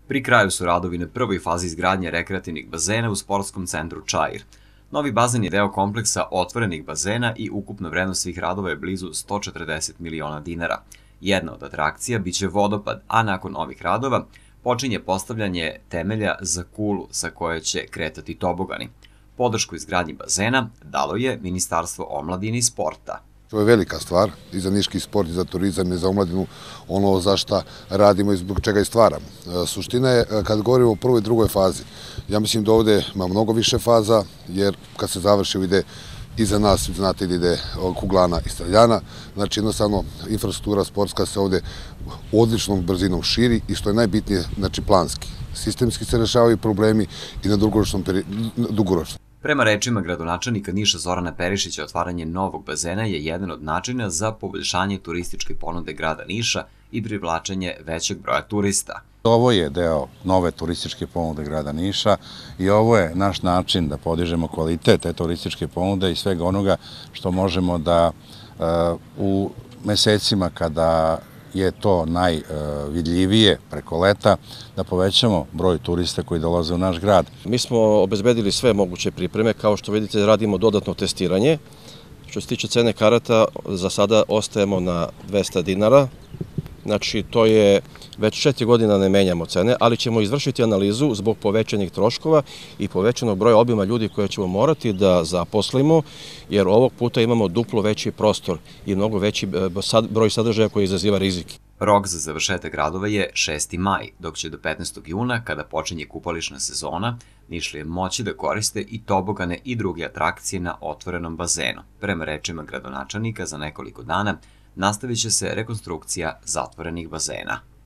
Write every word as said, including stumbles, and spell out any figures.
Pri kraju su radovi na prvoj fazi izgradnje rekreativnih bazena u sportskom centru Čair. Novi bazen je deo kompleksa otvorenih bazena i ukupna vrednost svih radova je blizu sto četrdeset miliona dinara. Jedna od atrakcija biće vodopad, a nakon ovih radova počinje postavljanje temelja za kulu sa koje će kretati tobogani. Podršku izgradnji bazena dalo je Ministarstvo omladine i sporta. To je velika stvar i za niški sport, i za turizam, i za omladinu, ono za šta radimo i zbog čega i stvaramo. Suština je, kad govorimo o prvoj i drugoj fazi, ja mislim da ovde ima mnogo više faza, jer kad se završi ide iza nas, znate, ide Kuglana i Streljana, znači jednostavno infrastruktura sportska se ovde odličnom brzinom širi i što je najbitnije, znači planski. Sistemski se rešavaju problemi i na dugoročno. Prema rečima gradonačelnika Niša Zorana Perišića, otvaranje novog bazena je jedan od načina za poboljšanje turističke ponude grada Niša i privlačenje većeg broja turista. Ovo je deo nove turističke ponude grada Niša i ovo je naš način da podižemo kvalitet te turističke ponude i svega onoga što možemo da u mesecima kada je to najvidljivije preko leta, da povećamo broj turista koji dolaze u naš grad. Mi smo obezbedili sve moguće pripreme, kao što vidite radimo dodatno testiranje. Što se tiče cene karata, za sada ostajemo na dvesta dinara, znači to je već četiri godina ne menjamo cene, ali ćemo izvršiti analizu zbog povećanih troškova i povećanog broja obima ljudi koje ćemo morati da zaposlimo, jer ovog puta imamo duplo veći prostor i mnogo veći broj sadržaja koji izaziva rizik. Rok za završetak radova je šesti maj, dok će do petnaestog juna, kada počinje kupališna sezona, Nišlije moći da koriste i tobogane i druge atrakcije na otvorenom bazenu. Prema rečima gradonačelnika, za nekoliko dana nastavit će se rekonstrukcija zatvorenih bazena.